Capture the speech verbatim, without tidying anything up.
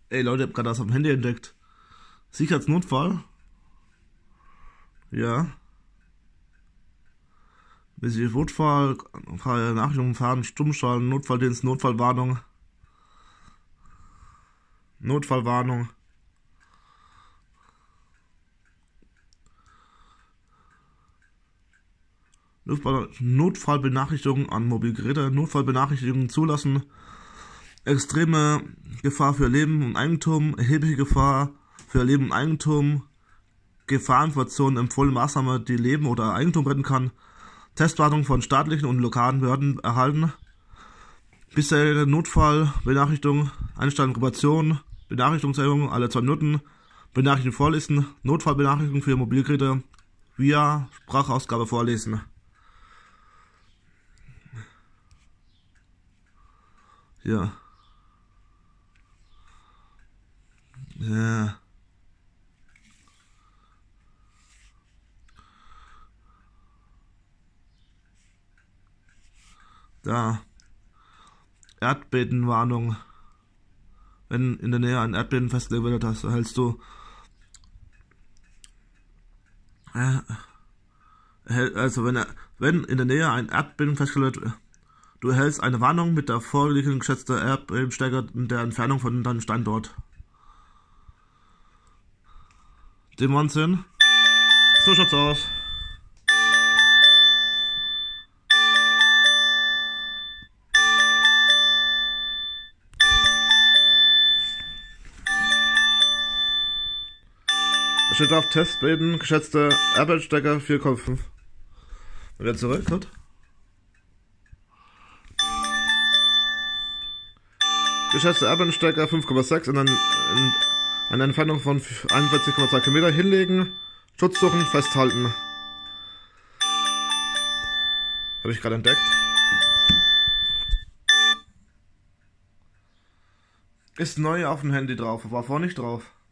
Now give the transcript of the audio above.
Ey Leute, ich hab gerade das auf dem Handy entdeckt. Sicherheitsnotfall? Ja. Bisschen Notfall, Nachrichten fahren, Stummschalten, Notfalldienst, Notfallwarnung. Notfallwarnung. Notfallbenachrichtigung an Mobilgeräte, Notfallbenachrichtigungen zulassen, extreme Gefahr für Leben und Eigentum, erhebliche Gefahr für Leben und Eigentum, Gefahreninformationen, empfohlene Maßnahme, die Leben oder Eigentum retten kann, Testwarnung von staatlichen und lokalen Behörden erhalten, bisherige Notfallbenachrichtigung, Einstellung Proportion, Benachrichtigungserhöhung alle zwei Minuten, Benachrichtigung vorlesen, Notfallbenachrichtigung für Mobilgeräte via Sprachausgabe vorlesen. Ja. Ja. Da. Erdbebenwarnung. Wenn in der Nähe ein Erdbeben festgelegt wird, das erhältst du äh, also wenn er, wenn in der Nähe ein Erdbeben festgelegt wird, du erhältst eine Warnung mit der vorliegenden geschätzten Erdbebenstärke in der Entfernung von deinem Standort. Dem Wahnsinn. So schaut's aus. Da steht auf Testbeben, geschätzte Erdbebenstärke vier Komma fünf. Wir werden zurück, gut? Geschätzte Erdbebenstärke fünf Komma sechs in, ein, in eine Entfernung von einundvierzig Komma zwei Kilometer hinlegen, Schutz suchen, festhalten. Habe ich gerade entdeckt. Ist neu auf dem Handy drauf, war vorher nicht drauf.